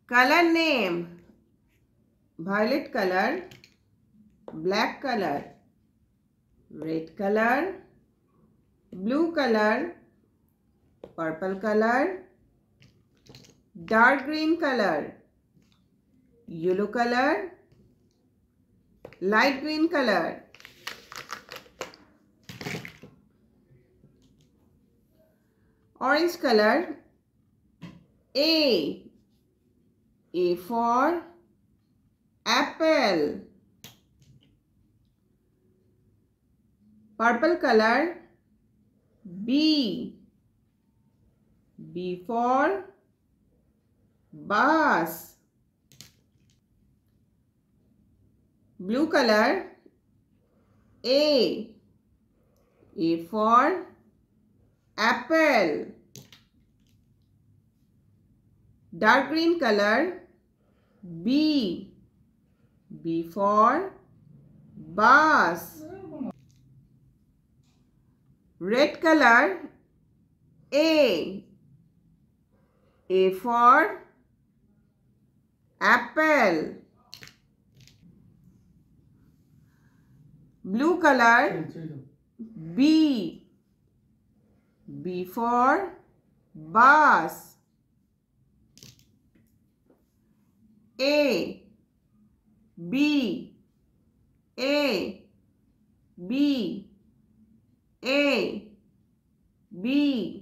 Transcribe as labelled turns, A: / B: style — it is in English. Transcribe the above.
A: Color name: violet color, black color, red color, blue color, purple color, dark green color, yellow color, light green color. Orange color. A for apple. Purple color. B for bus. Blue color. A for apple. Dark green color. B for bus. Red color. A for apple. Blue color. B for bus. A B A B